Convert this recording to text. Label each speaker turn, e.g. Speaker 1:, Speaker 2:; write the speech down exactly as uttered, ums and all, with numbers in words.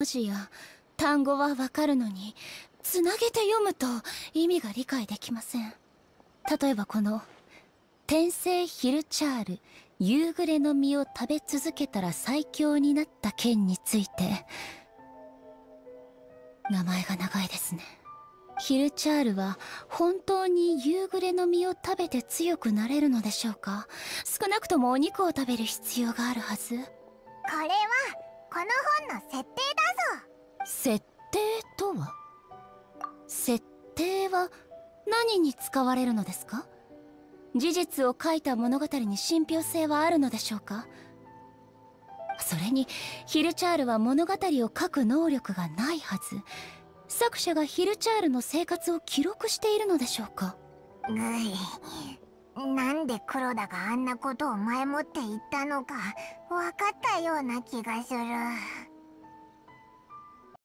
Speaker 1: 字や単語はわかるのに、つなげて読むと意味が理解できません。例えばこの天聖ヒルチャール夕暮れの実を食べ続けたら最強になった剣について、名前が長いですね。ヒルチャールは本当に夕暮れの実を食べて強くなれるのでしょうか。少なくともお肉を食べる必要があるはず。
Speaker 2: これはこの本の設定だぞ。
Speaker 1: 設定とは？設定は何に使われるのですか？事実を書いた物語に信憑性はあるのでしょうか？それにヒルチャールは物語を書く能力がないはず。作者がヒルチャールの生活を記録しているのでしょうか？
Speaker 2: ぐい、なんで黒田があんなことを前もって言ったのか分かったような気がする。